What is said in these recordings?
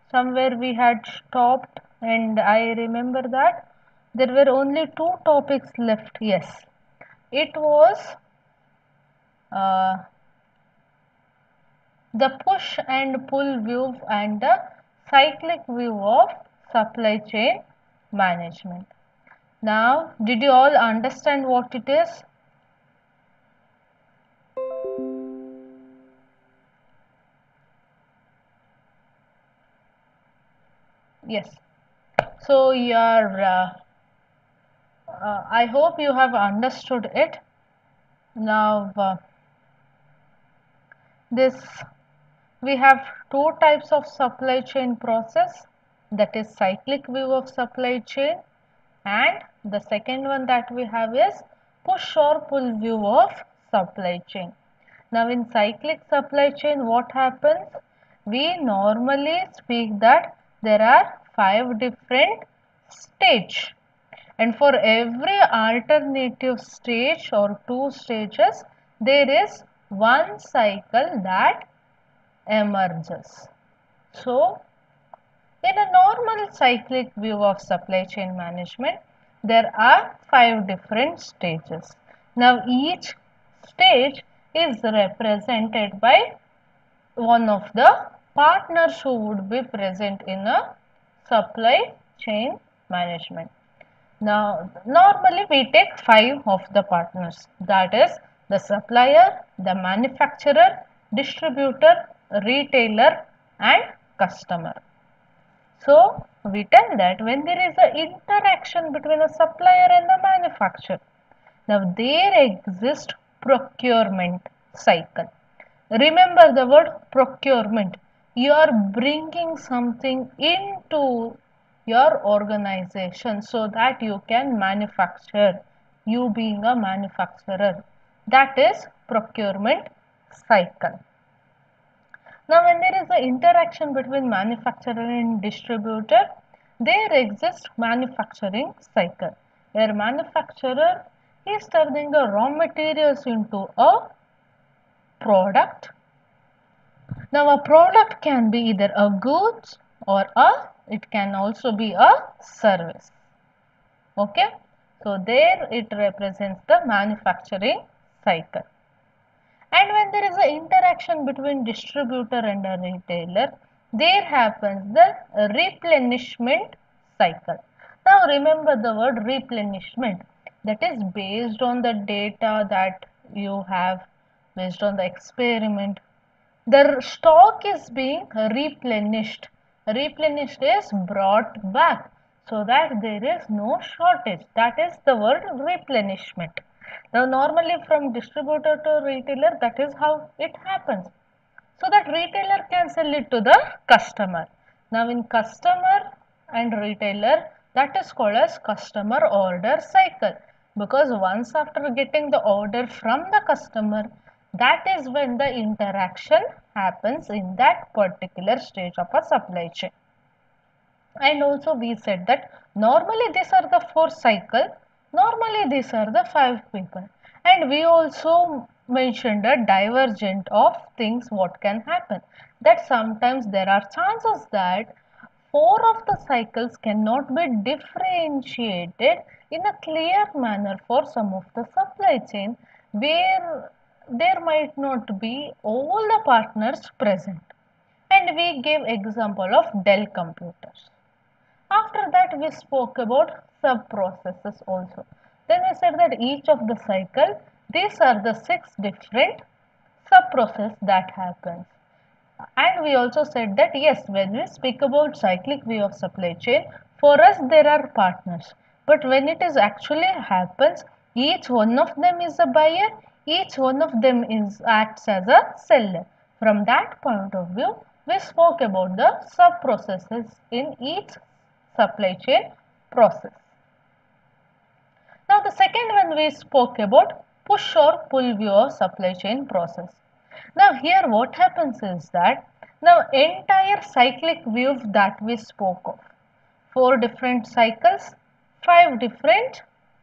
somewhere we had stopped, and I remember that there were only two topics left. Yes, it was uh, the push and pull view and the cyclic view of supply chain management. Now, did you all understand what it is? Yes. So, I hope you have understood it. Now, this we have two types of supply chain process, that is cyclic view of supply chain, and the second one that we have is push or pull view of supply chain. Now in cyclic supply chain, what happens? We normally speak that there are 5 different stages, and for every alternative stage or 2 stages there is one cycle that emerges. So in a normal cyclic view of supply chain management, there are 5 different stages. Now each stage is represented by one of the partners who would be present in a supply chain management. Now normally we take 5 of the partners, that is the supplier, the manufacturer, distributor, retailer and customer. So we tell that when there is an interaction between a supplier and the manufacturer, now there exists procurement cycle. Remember the word procurement. You are bringing something into your organization so that you can manufacture. You being a manufacturer. That is procurement cycle. Now when there is an interaction between manufacturer and distributor, there exists manufacturing cycle, where manufacturer is turning the raw materials into a product. Now a product can be either a goods or it can also be a service. Okay, so there it represents the manufacturing cycle. And when there is an interaction between distributor and a retailer, there happens the replenishment cycle. Now remember the word replenishment, that is based on the data that you have, based on the experiment. The stock is being replenished. Replenished is brought back so that there is no shortage. That is the word replenishment. Now normally from distributor to retailer, that is how it happens. So that retailer can sell it to the customer. Now in customer and retailer, that is called as customer order cycle, because once after getting the order from the customer, that is when the interaction happens in that particular stage of a supply chain. And also we said that normally these are the 4 cycle, normally these are the 5 people, and we also mentioned a divergent of things what can happen, that sometimes there are chances that 4 of the cycles cannot be differentiated in a clear manner for some of the supply chain, where there might not be all the partners present, and we gave example of Dell computers. After that we spoke about sub-processes also. Then we said that each of the cycle, these are the 6 different sub-process that happens. And we also said that yes, when we speak about cyclic view of supply chain, for us there are partners. But when it is actually happens, each one of them is a buyer, each one of them is acts as a seller. From that point of view, we spoke about the sub-processes in each supply chain process. Now the second one we spoke about push or pull view of supply chain process. Now here what happens is that now entire cyclic view that we spoke of, 4 different cycles, 5 different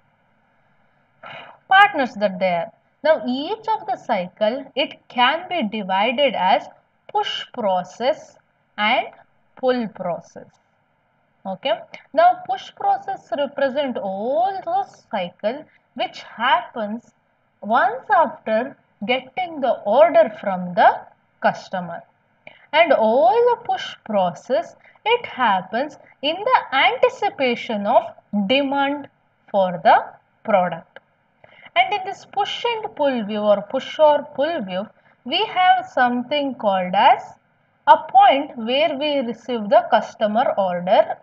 partners that they are. Now each of the cycle, it can be divided as push process and pull process. Okay. Now push process represent all those cycle which happens once after getting the order from the customer. And all the push process, it happens in the anticipation of demand for the product. And in this push and pull view or push or pull view, we have something called as a point where we receive the customer order,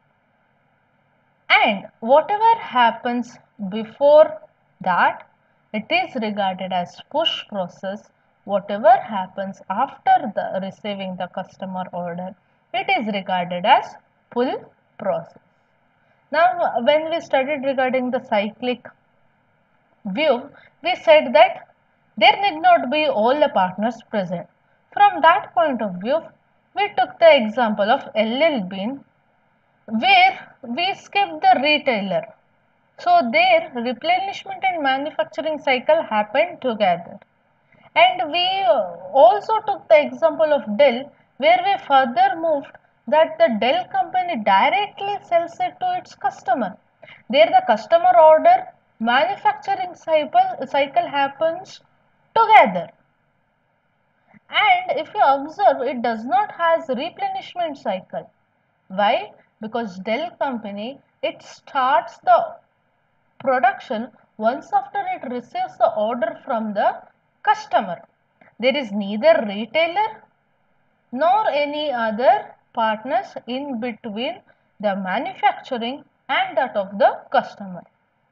and whatever happens before that, it is regarded as push process. Whatever happens after the receiving the customer order, it is regarded as pull process. Now when we studied regarding the cyclic view, we said that there need not be all the partners present. From that point of view, we took the example of LL Bean, where we skip the retailer. So their replenishment and manufacturing cycle happened together. And we also took the example of Dell, where we further moved that the Dell company directly sells it to its customer. There the customer order manufacturing cycle happens together. And if you observe, it does not has replenishment cycle. Why? Because Dell company, it starts the production once after it receives the order from the customer. There is neither retailer nor any other partners in between the manufacturing and that of the customer.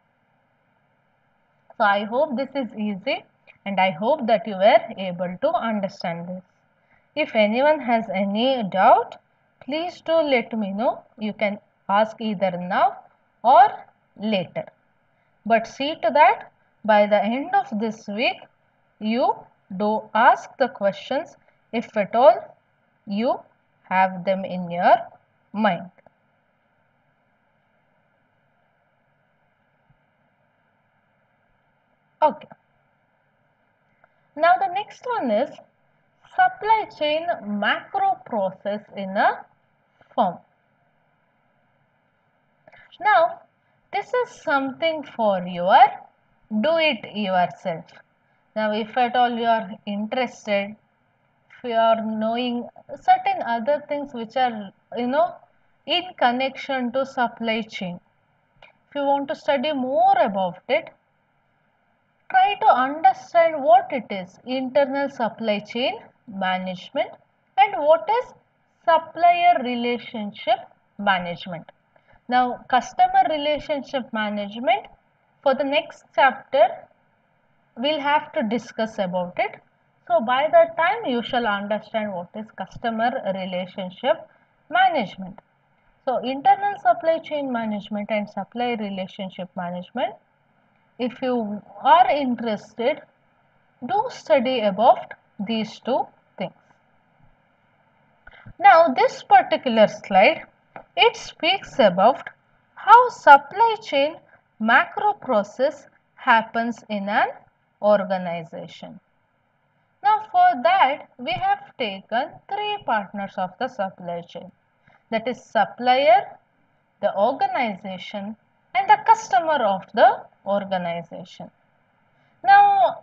So I hope this is easy, and I hope that you were able to understand this. If anyone has any doubt, please do let me know. You can ask either now or later. But see to that by the end of this week, you do ask the questions if at all you have them in your mind. Okay. Now the next one is supply chain macro process in a firm. Now this is something for your do it yourself. Now if at all you are interested, if you are knowing certain other things which are in connection to supply chain, if you want to study more about it, try to understand what it is internal supply chain management and what is supplier relationship management. Now customer relationship management, for the next chapter we'll have to discuss about it. So by that time you shall understand what is customer relationship management. So internal supply chain management and supply relationship management, if you are interested, do study about these two things. Now this particular slide, it speaks about how supply chain macro process happens in an organization. Now for that we have taken three partners of the supply chain, that is supplier, the organization and the customer of the organization. Now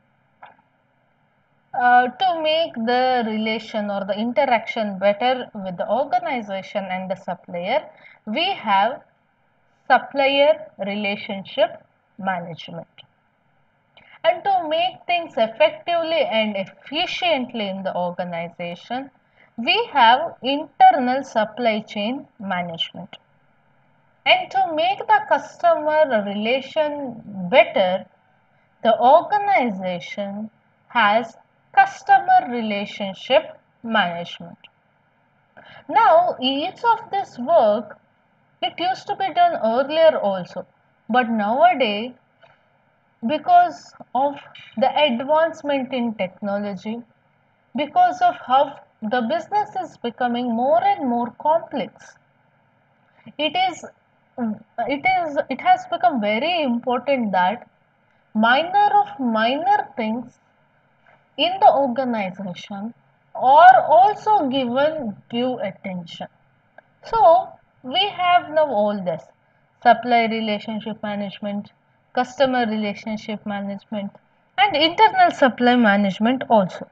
to make the relation or the interaction better with the organization and the supplier, we have supplier relationship management. And to make things effectively and efficiently in the organization, we have internal supply chain management. And to make the customer relation better, the organization has customer relationship management. Now, each of this work, it used to be done earlier also, but nowadays, because of the advancement in technology, because of how the business is becoming more and more complex, it is it has become very important that minor of minor things in the organization are also given due attention. So we have now all this: supply relationship management, customer relationship management, and internal supply management also.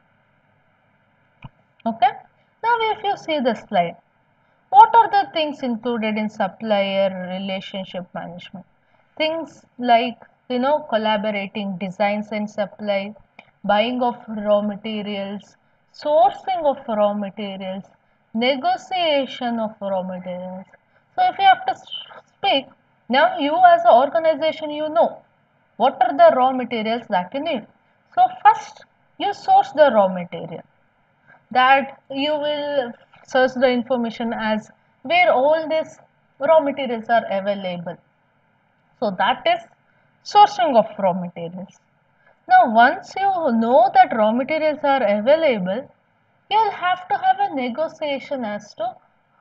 Okay. Now if you see the slide, what are the things included in supplier relationship management? Things like, collaborating designs and supply, buying of raw materials, sourcing of raw materials, negotiation of raw materials. So if you have to speak, now you as an organization, you know what are the raw materials that you need. So first you source the raw material, that you will search the information as where all these raw materials are available. So that is sourcing of raw materials. Now once you know that raw materials are available, you'll have to have a negotiation as to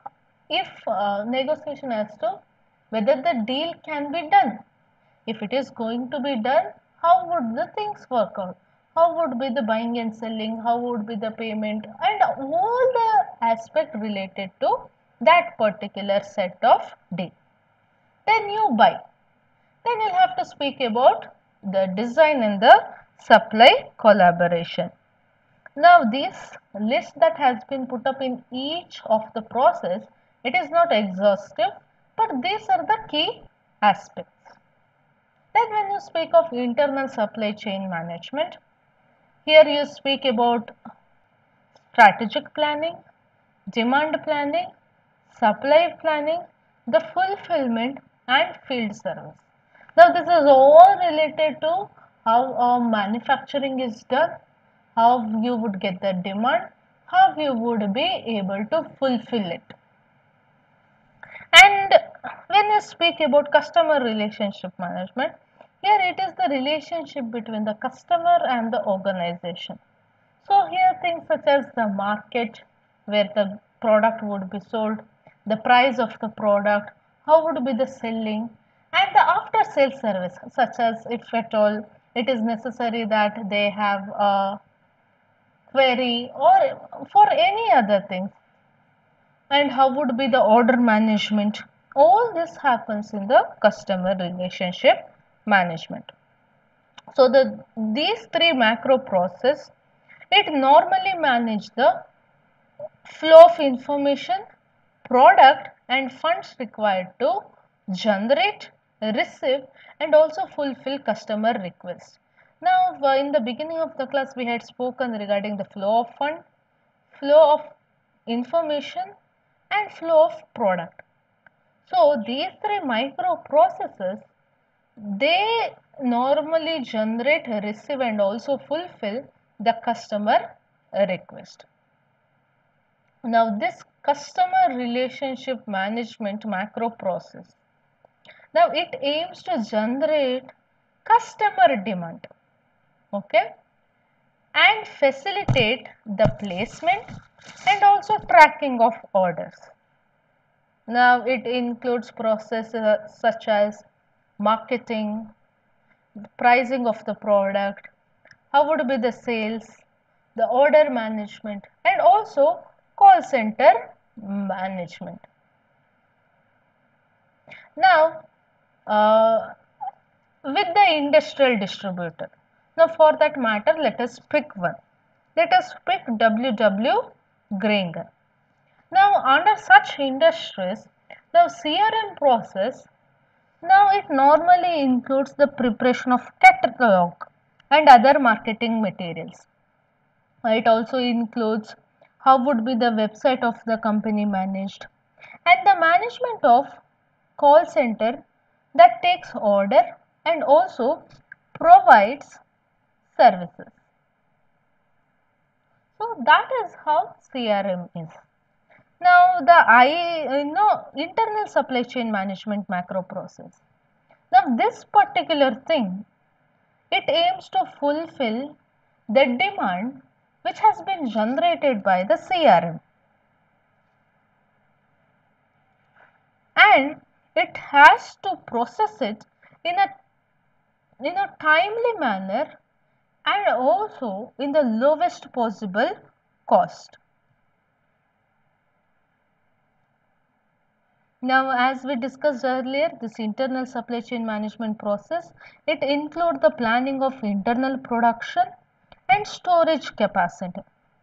whether the deal can be done. If it is going to be done, how would the things work out? How would be the buying and selling? How would be the payment? And all the aspect related to that particular set of deal. Then you buy. Then you'll have to speak about the design and the supply collaboration. Now this list that has been put up in each of the process, it is not exhaustive, but these are the key aspects. Then when you speak of internal supply chain management, here you speak about strategic planning, demand planning, supply planning, the fulfillment and field service. Now this is all related to how manufacturing is done, how you would get the demand, how you would be able to fulfill it. And when you speak about customer relationship management, here it is the relationship between the customer and the organization. So here things such as the market where the product would be sold, the price of the product, how would be the selling, and the after sales service, such as if at all it is necessary that they have a query or for any other things, and how would be the order management. All this happens in the customer relationship management. So these three macro process, it normally manage the flow of information, product and funds required to generate, receive and also fulfill customer requests. Now in the beginning of the class we had spoken regarding the flow of fund, flow of information and flow of product. So these three microprocesses, they normally generate, receive and also fulfill the customer request. Now this customer relationship management macro process, now it aims to generate customer demand, okay, and facilitate the placement and also tracking of orders. Now it includes processes such as marketing, pricing of the product, how would be the sales, the order management and also call center management. Now with the industrial distributor, now for that matter let us pick one. Let us pick W.W. Granger. Now under such industries, the CRM process, now it normally includes the preparation of catalog and other marketing materials. It also includes how would be the website of the company managed and the management of call center that takes order and also provides services. So that is how CRM is. Now the internal supply chain management macro process. Now this particular thing, it aims to fulfill the demand which has been generated by the CRM, and it has to process it in a timely manner and also in the lowest possible cost. Now, as we discussed earlier, this internal supply chain management process, it includes the planning of internal production and storage capacity.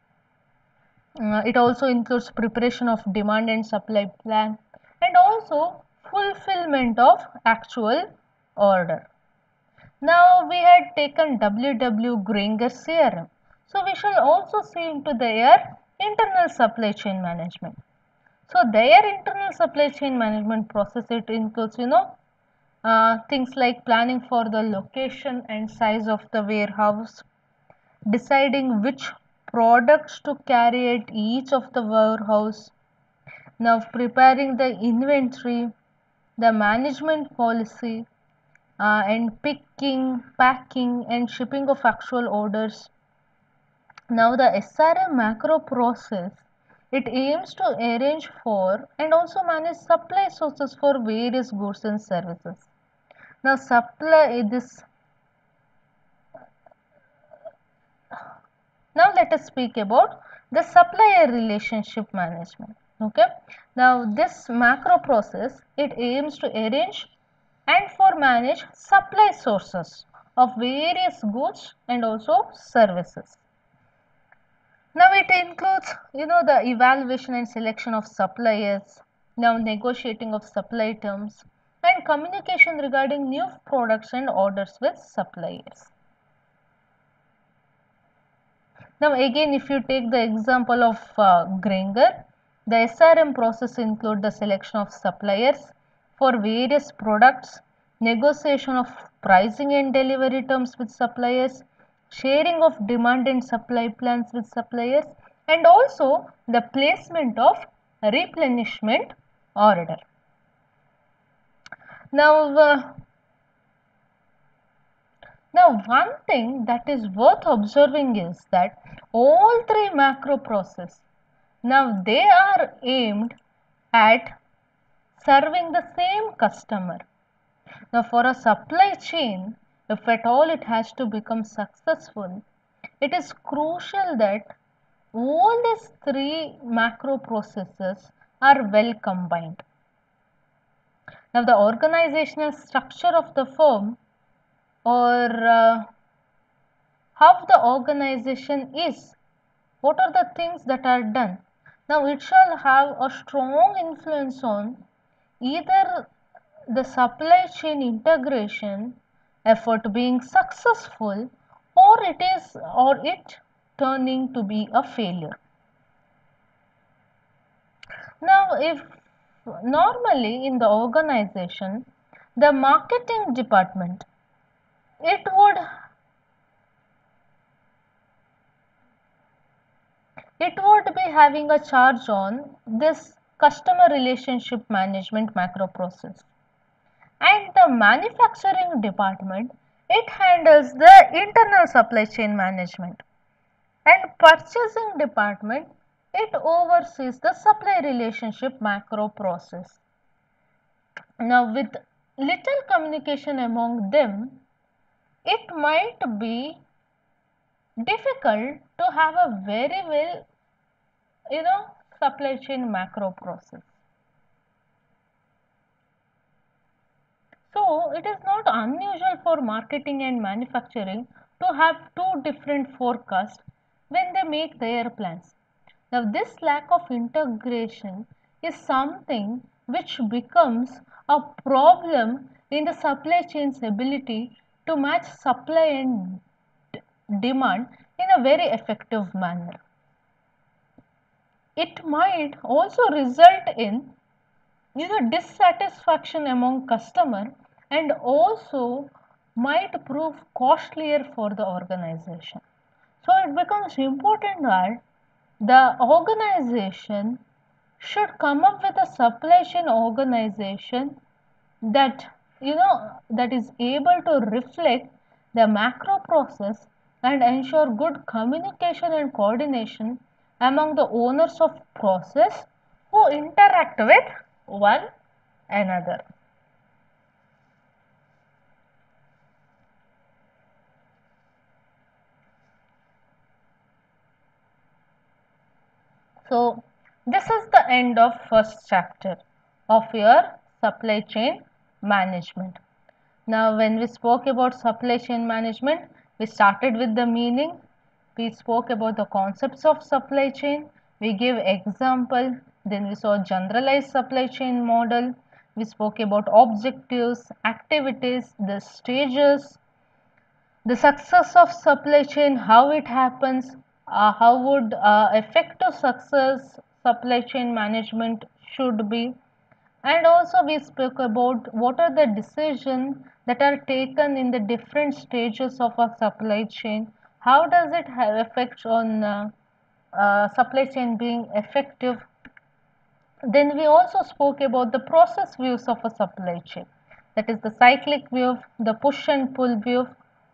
It also includes preparation of demand and supply plan and also fulfillment of actual order. Now, we had taken W.W. Granger CRM. So, we shall also see into their internal supply chain management. So, their internal supply chain management process, it includes, things like planning for the location and size of the warehouse, deciding which products to carry at each of the warehouse, now preparing the inventory, the management policy, and picking, packing and shipping of actual orders. Now the SRM macro process, it aims to arrange for and also manage supply sources for various goods and services. Now now let us speak about the supplier relationship management. Okay. Now this macro process, it aims to arrange and for manage supply sources of various goods and also services. Now it includes, the evaluation and selection of suppliers, now negotiating of supply terms and communication regarding new products and orders with suppliers. Now again, if you take the example of Granger, the SRM process include the selection of suppliers for various products, negotiation of pricing and delivery terms with suppliers, sharing of demand and supply plans with suppliers, and also the placement of replenishment order. Now, one thing that is worth observing is that all three macro processes, now they are aimed at serving the same customer. Now, for a supply chain, if at all it has to become successful, it is crucial that all these three macro processes are well combined. Now, the organizational structure of the firm or how the organization is, what are the things that are done. Now it shall have a strong influence on either the supply chain integration effort being successful or it turning to be a failure. Now if normally in the organization, the marketing department, it would be having a charge on this customer relationship management macro process, and the manufacturing department, it handles the internal supply chain management, and purchasing department, it oversees the supply relationship macro process. Now with little communication among them, it might be difficult to have a very well supply chain macro process. So it is not unusual for marketing and manufacturing to have two different forecasts when they make their plans. Now this lack of integration is something which becomes a problem in the supply chain's ability to match supply and demand in a very effective manner. It might also result in dissatisfaction among customer and also might prove costlier for the organization. So it becomes important that the organization should come up with a supply chain organization that that is able to reflect the macro process and ensure good communication and coordination among the owners of process who interact with one another. So this is the end of first chapter of your supply chain management. Now when we spoke about supply chain management, we started with the meaning, we spoke about the concepts of supply chain, we gave example, then we saw generalized supply chain model, we spoke about objectives, activities, the stages, the success of supply chain, how it happens, how would effective success supply chain management should be, and also we spoke about what are the decisions that are taken in the different stages of a supply chain, how does it have effects on supply chain being effective. Then we also spoke about the process views of a supply chain, that is the cyclic view, the push and pull view,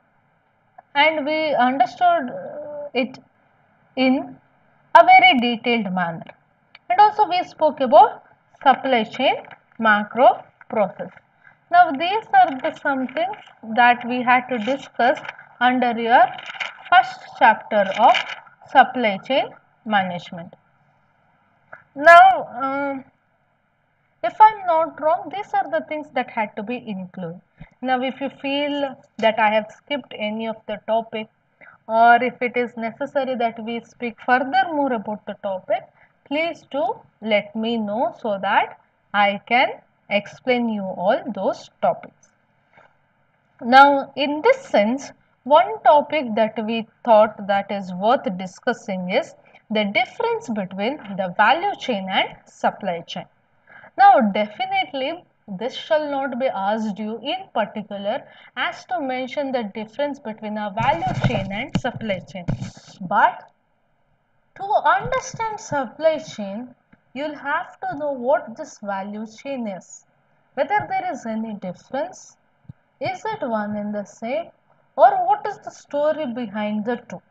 and we understood it in a very detailed manner. And also we spoke about supply chain macro process. Now these are the some things that we had to discuss under your first chapter of supply chain management. Now if I'm not wrong, these are the things that had to be included. Now if you feel that I have skipped any of the topic, or if it is necessary that we speak further more about the topic, please do let me know so that I can explain you all those topics. Now in this sense, one topic that we thought that is worth discussing is the difference between the value chain and supply chain. Now definitely this shall not be asked you in particular as to mention the difference between a value chain and supply chain. But to understand supply chain, you'll have to know what this value chain is. Whether there is any difference, is it one and the same, or what is the story behind the two.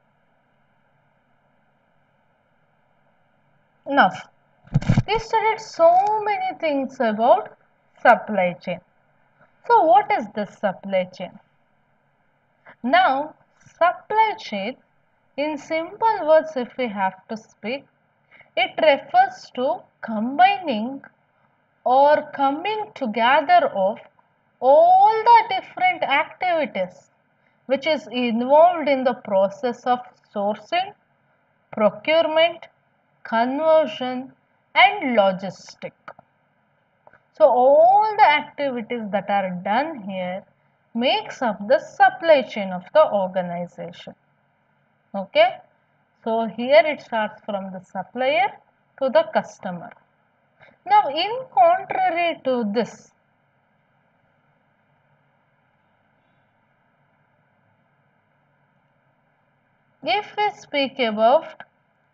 Now, we studied so many things about supply chain. So what is this supply chain? Now, supply chain, in simple words if we have to speak, it refers to combining or coming together of all the different activities which is involved in the process of sourcing, procurement, conversion and logistic. So all the activities that are done here makes up the supply chain of the organization. Okay. So here it starts from the supplier to the customer. Now in contrary to this, if we speak about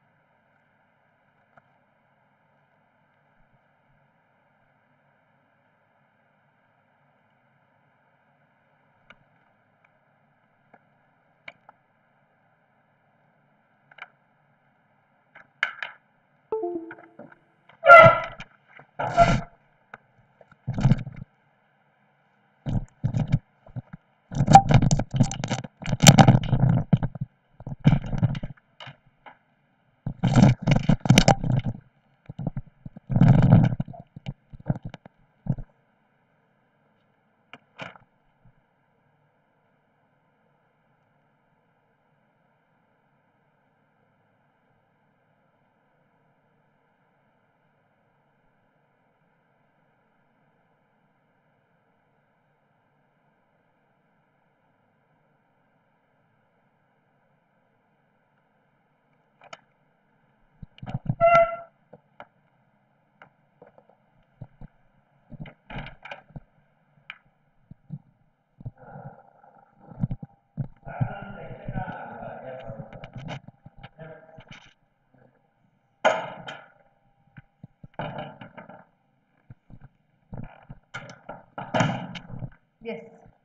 yes,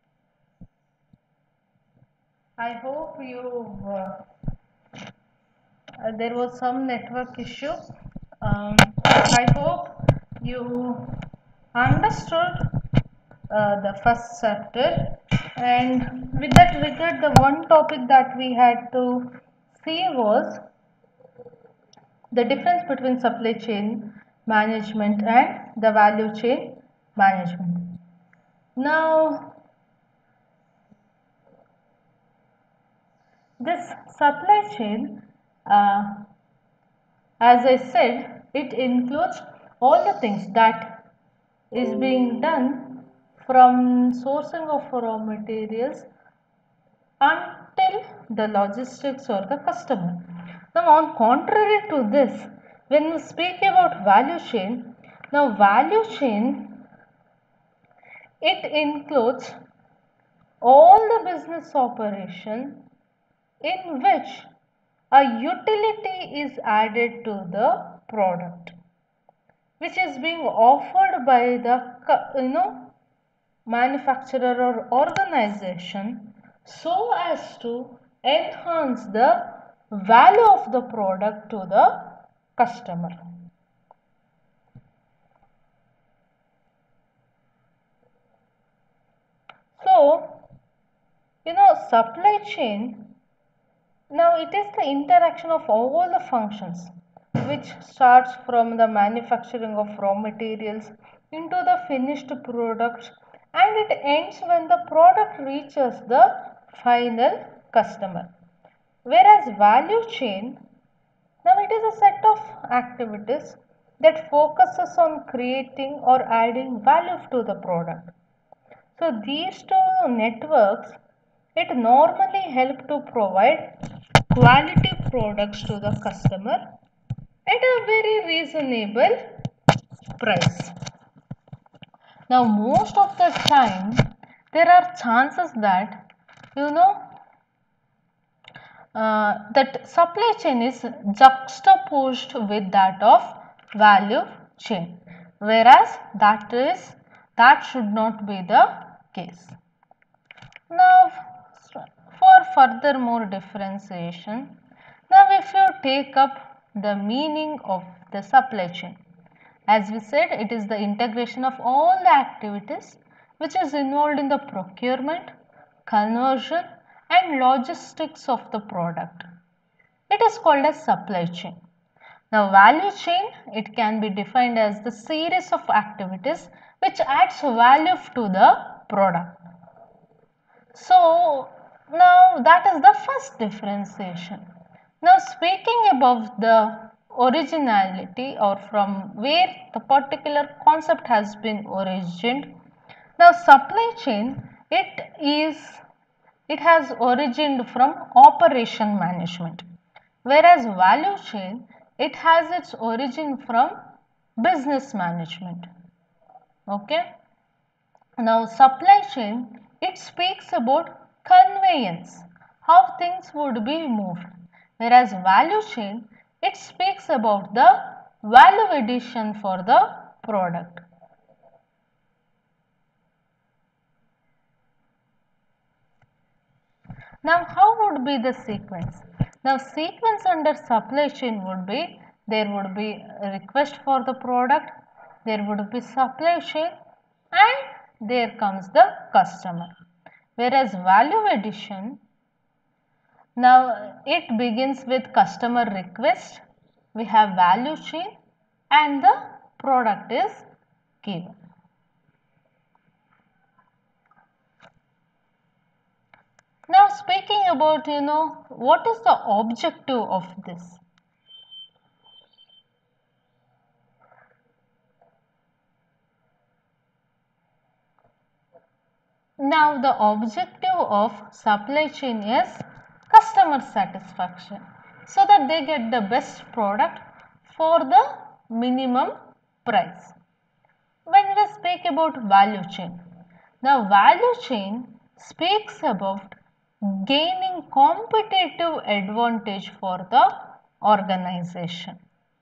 I hope you there was some network issue. I hope you understood the first chapter, and with that regard, the one topic that we had to see was the difference between supply chain management and the value chain management. Now, this supply chain, as I said, it includes all the things that is being done from sourcing of raw materials until the logistics or the customer. Now, on contrary to this, when we speak about value chain, now value chain, it includes all the business operation in which a utility is added to the product, which is being offered by the manufacturer or organization so as to enhance the value of the product to the customer. So, supply chain, now it is the interaction of all the functions which starts from the manufacturing of raw materials into the finished products, and it ends when the product reaches the final customer. Whereas value chain, now it is a set of activities that focuses on creating or adding value to the product. So these two networks, it normally help to provide quality products to the customer at a very reasonable price. Now most of the time there are chances that that supply chain is juxtaposed with that of value chain, whereas that should not be the case. Now, for further more differentiation, now if you take up the meaning of the supply chain, as we said, it is the integration of all the activities which is involved in the procurement, conversion and logistics of the product. It is called as supply chain. Now, value chain, it can be defined as the series of activities which adds value to the product. So, now that is the first differentiation. Now, speaking about the originality or from where the particular concept has been origined, now supply chain, it has origined from operation management, whereas value chain, it has its origin from business management. Okay. Now supply chain, it speaks about conveyance, how things would be moved, whereas value chain, it speaks about the value addition for the product. Now how would be the sequence? Now sequence under supply chain would be, there would be a request for the product, there would be supply chain and there comes the customer. Whereas value addition, now it begins with customer request, we have value chain and the product is given. Now speaking about what is the objective of this? Now the objective of supply chain is customer satisfaction, so that they get the best product for the minimum price. When we speak about value chain, the value chain speaks about gaining competitive advantage for the organization.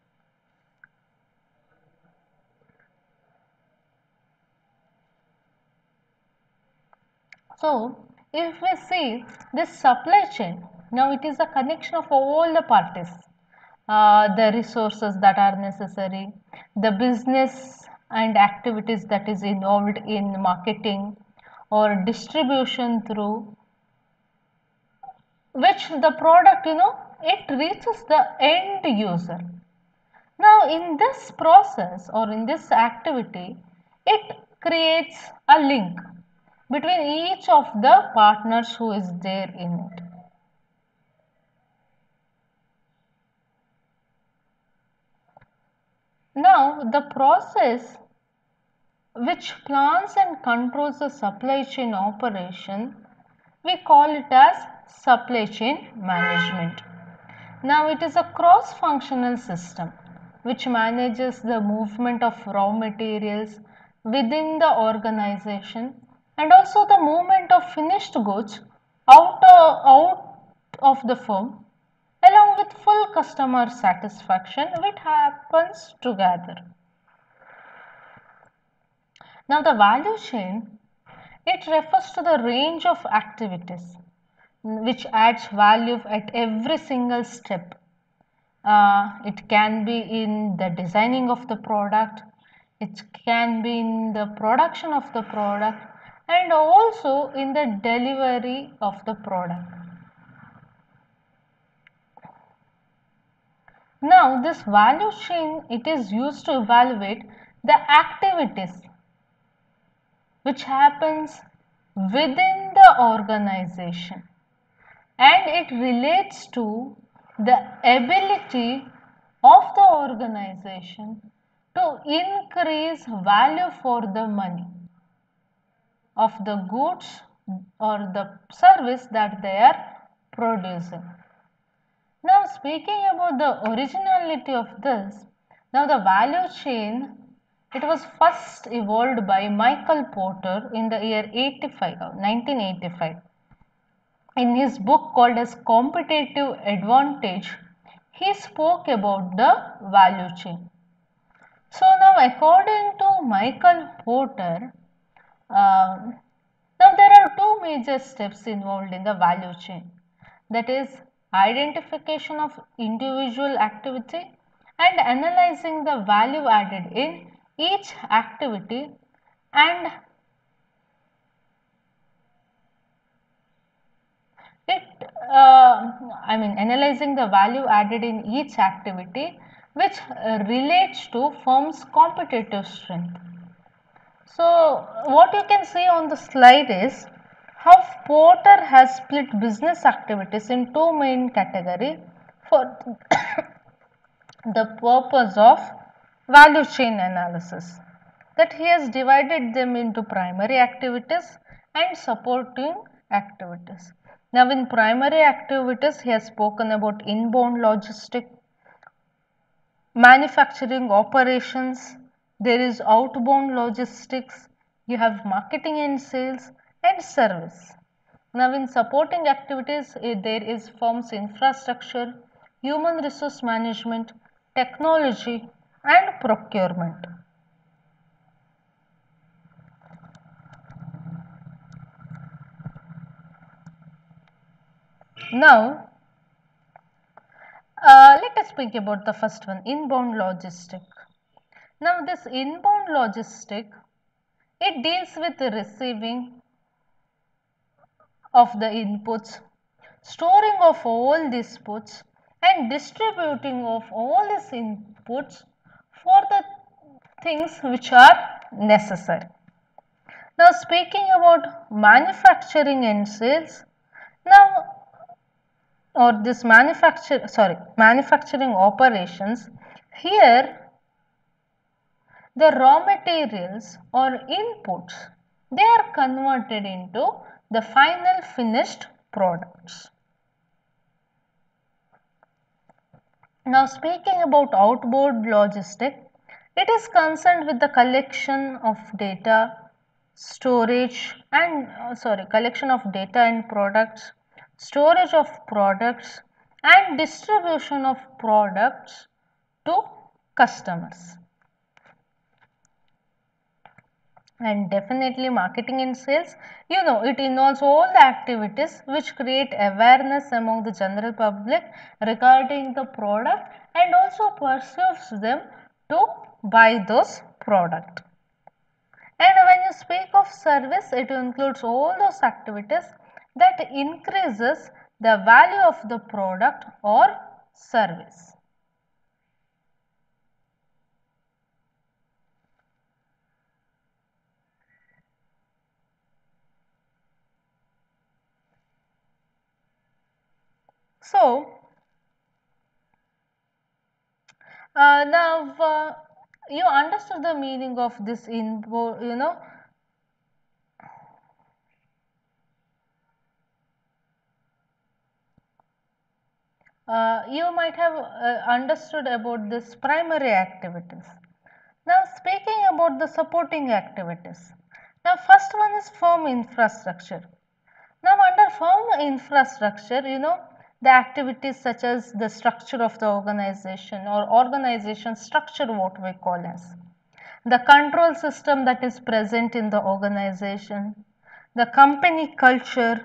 So, if we see this supply chain, now it is a connection of all the parties, the resources that are necessary, the business and activities that is involved in marketing or distribution through which the product it reaches the end user. Now in this process or in this activity, it creates a link between each of the partners who is there in it. Now the process which plans and controls the supply chain operation, we call it as supply chain management. Now it is a cross-functional system which manages the movement of raw materials within the organization and also the movement of finished goods out of the firm along with full customer satisfaction which happens together. Now the value chain, it refers to the range of activities which adds value at every single step. It can be in the designing of the product, it can be in the production of the product and also in the delivery of the product. Now this value chain, it is used to evaluate the activities which happens within the organization and it relates to the ability of the organization to increase value for the money of the goods or the service that they are producing. Now speaking about the originality of this, now the value chain, it was first evolved by Michael Porter in the year 1985. In his book called as Competitive Advantage, he spoke about the value chain. So now according to Michael Porter, now there are two major steps involved in the value chain, that is identification of individual activity and analyzing the value added in each activity and analyzing the value added in each activity which relates to firm's competitive strength. So what you can see on the slide is how Porter has split business activities in two main categories for the purpose of value chain analysis, that he has divided them into primary activities and supporting activities. Now in primary activities, he has spoken about inbound logistic, manufacturing operations, there is outbound logistics, you have marketing and sales and service. Now in supporting activities, there is firm's infrastructure, human resource management, technology and procurement. Now let us speak about the first one, inbound logistic. Now this inbound logistic, it deals with the receiving of the inputs, storing of all these inputs and distributing of all these inputs for the things which are necessary. Now speaking about manufacturing and sales, now or this manufacturing operations, here the raw materials or inputs, they are converted into the final finished products. Now speaking about outbound logistic, it is concerned with the collection of data, storage and collection of data and products, storage of products and distribution of products to customers. And definitely marketing and sales, it involves all the activities which create awareness among the general public regarding the product and also persuades them to buy those products. And when you speak of service, it includes all those activities that increases the value of the product or service. So, now you understood the meaning of this info, you might have understood about this primary activities. Now, speaking about the supporting activities. Now, first one is firm infrastructure. Now, under firm infrastructure, the activities such as the structure of the organization or organization structure, what we call as the control system that is present in the organization, the company culture,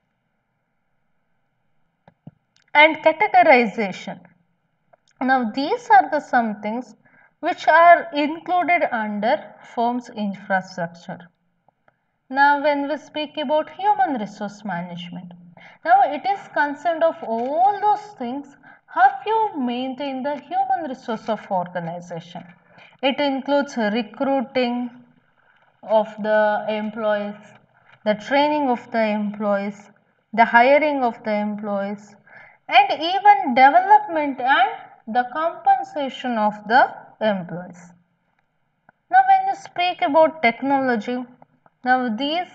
and categorization. Now, these are the some things which are included under firm's infrastructure. Now, when we speak about human resource management, now it is concerned of all those things how you maintain the human resource of organization. It includes recruiting of the employees, the training of the employees, the hiring of the employees, and even development and the compensation of the employees. Now, when you speak about technology, now these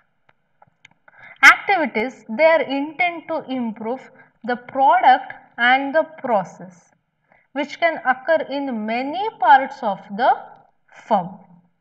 activities, they are intent to improve the product and the process, which can occur in many parts of the firm.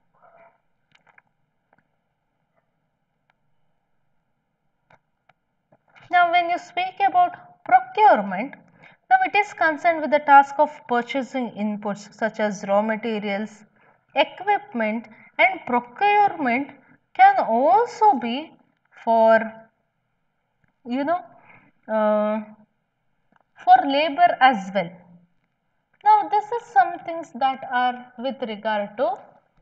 Now, when you speak about procurement, now it is concerned with the task of purchasing inputs such as raw materials, equipment, and procurement can also be for, you know, uh, for labor as well. Now, this is some things that are with regard to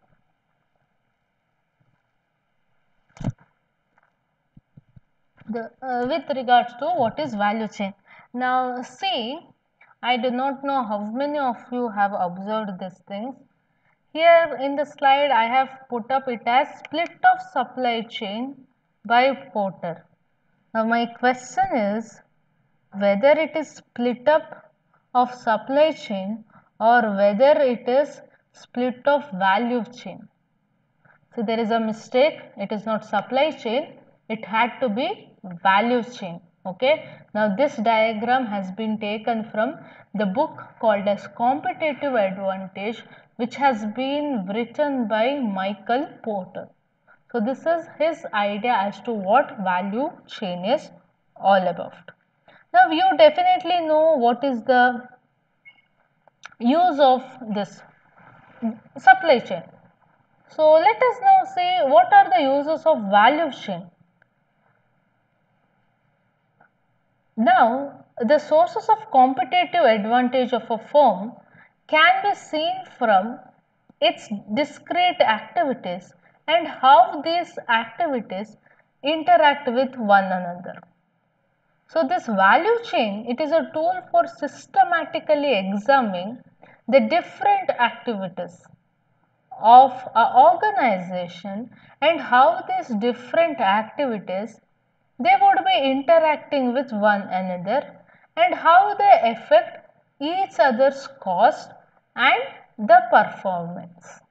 with regards to what is value chain. Now, see, I do not know how many of you have observed these things. Here in the slide, I have put up it as split of supply chain by Porter. Now, my question is whether it is split up of supply chain or whether it is split of value chain. So, there is a mistake, it is not supply chain, it had to be value chain. Okay. Now, this diagram has been taken from the book called as Competitive Advantage, which has been written by Michael Porter. So, this is his idea as to what value chain is all about. Now, you definitely know what is the use of this supply chain. So, let us now see what are the uses of value chain. Now, the sources of competitive advantage of a firm can be seen from its discrete activities and how these activities interact with one another. So, this value chain, it is a tool for systematically examining the different activities of an organization and how these different activities they would be interacting with one another and how they affect each other's cost and the performance.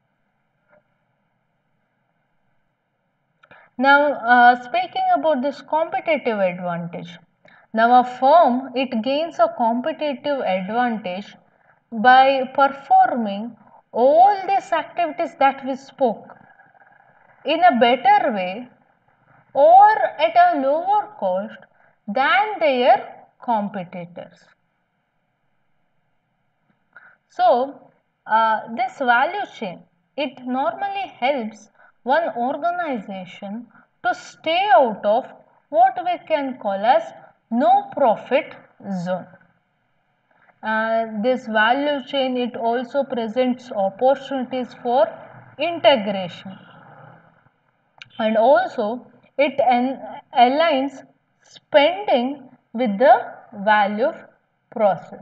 Now, speaking about this competitive advantage, now a firm it gains a competitive advantage by performing all these activities that we spoke in a better way or at a lower cost than their competitors. So, this value chain it normally helps one organization to stay out of what we can call as no profit zone. This value chain it also presents opportunities for integration and also it aligns spending with the value process.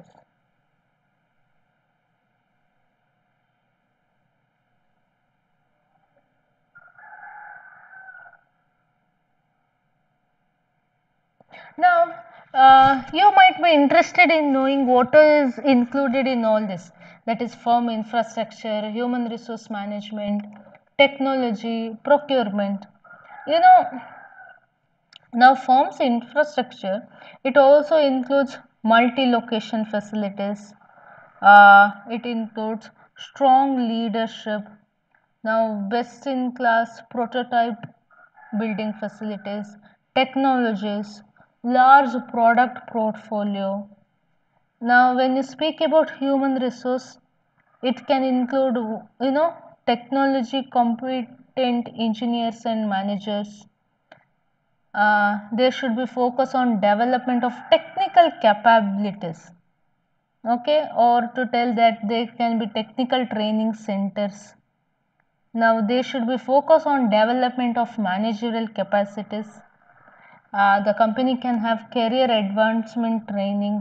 Now, You might be interested in knowing what is included in all this, that is firm infrastructure, human resource management, technology, procurement. You know, now firm's infrastructure, it also includes multi-location facilities, it includes strong leadership, now best in class prototype building facilities, technologies, large product portfolio. Now when you speak about human resource, it can include, technology competent engineers and managers. There should be focus on development of technical capabilities, okay, or to tell that there can be technical training centers. Now they should be focused on development of managerial capacities. The company can have career advancement training.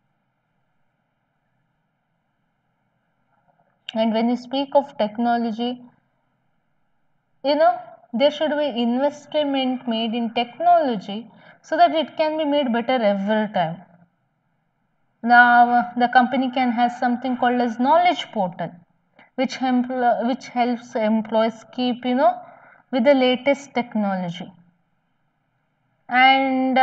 And when you speak of technology, there should be investment made in technology so that it can be made better every time. Now the company can have something called as knowledge portal, which helps employees keep with the latest technology. And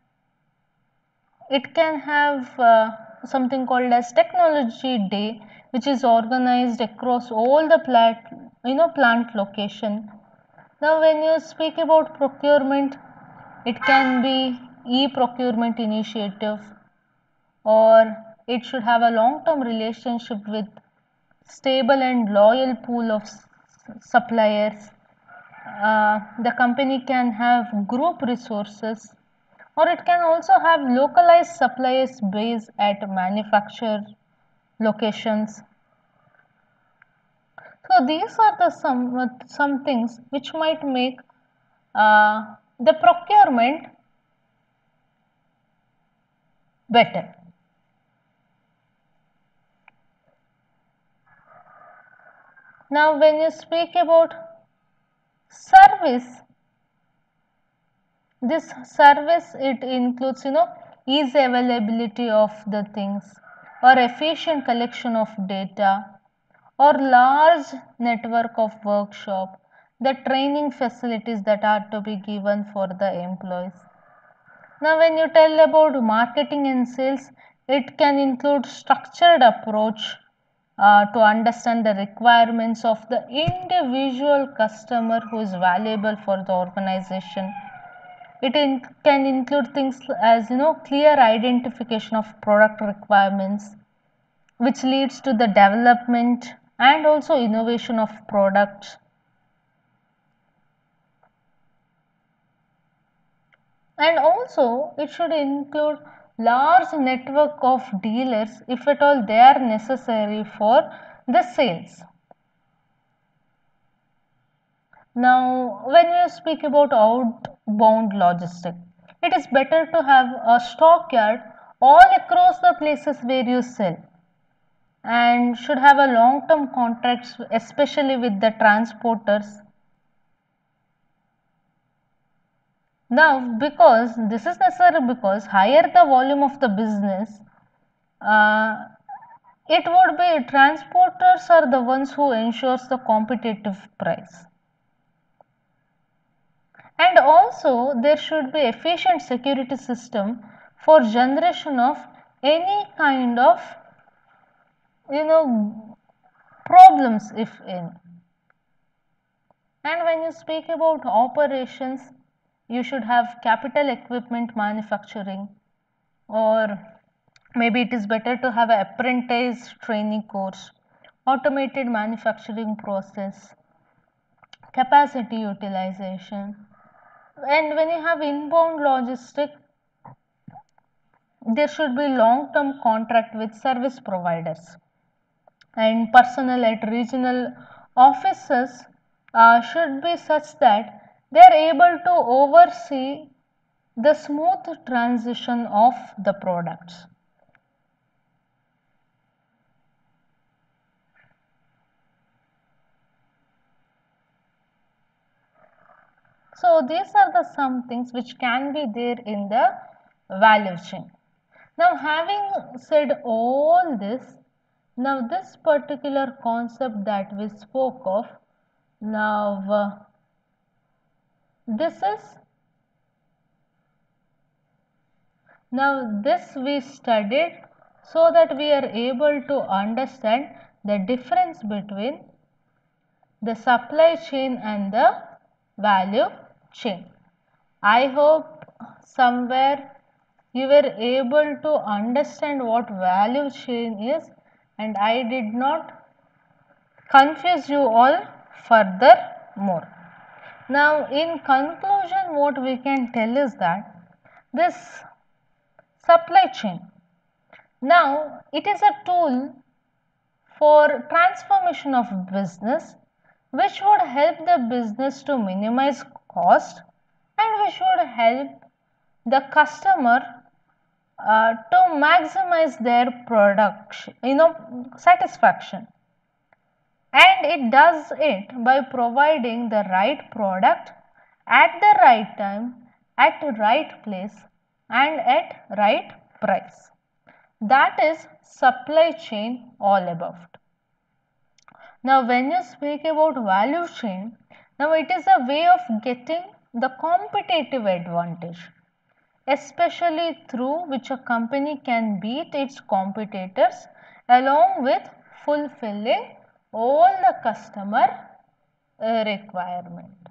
it can have something called as technology day, which is organized across all the plant location. Now when you speak about procurement, it can be e-procurement initiative, or it should have a long-term relationship with stable and loyal pool of suppliers. The company can have group resources, or it can also have localized suppliers based at manufacture locations. So these are the some things which might make the procurement better. Now when you speak about service, this service, it includes easy availability of the things, or efficient collection of data, or large network of workshop, the training facilities that are to be given for the employees. Now when you tell about marketing and sales, it can include structured approach to understand the requirements of the individual customer who is valuable for the organization. It can include things as clear identification of product requirements, which leads to the development and also innovation of products. And also it should include large network of dealers if at all they are necessary for the sales. Now when we speak about outbound logistics, it is better to have a stockyard all across the places where you sell, and should have a long term contracts, especially with the transporters. Now because this is necessary, because higher the volume of the business, uh, it would be transporters are the ones who ensures the competitive price. And also there should be efficient security system for generation of any kind of problems, if any. And when you speak about operations, you should have capital equipment manufacturing, or maybe it is better to have an apprentice training course, automated manufacturing process, capacity utilization. And when you have inbound logistic, there should be long term contract with service providers, and personnel at regional offices should be such that they are able to oversee the smooth transition of the products. So these are the some things which can be there in the value chain. Now having said all this, now this particular concept that we spoke of, now this we studied so that we are able to understand the difference between the supply chain and the value chain. I hope somewhere you were able to understand what value chain is, and I did not confuse you all furthermore. Now in conclusion, what we can tell is that this supply chain, now it is a tool for transformation of business, which would help the business to minimize cost and which would help the customer to maximize their production, satisfaction. And it does it by providing the right product at the right time, at right place, and at right price. That is supply chain all about. Now when you speak about value chain, now it is a way of getting the competitive advantage, especially through which a company can beat its competitors along with fulfilling all the customer requirement.